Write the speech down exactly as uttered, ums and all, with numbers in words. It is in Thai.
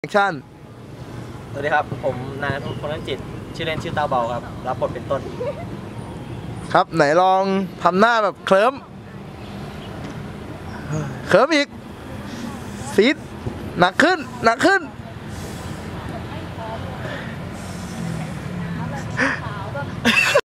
แอคชั่นสวัสดีครับผมนายพลจิตชื่อเล่นชื่อเต้าเบาครับรับบทเป็นต้นครับไหนลองทำหน้าแบบเคลิ้มเคลิ้มอีกซีดหนักขึ้นหนักขึ้น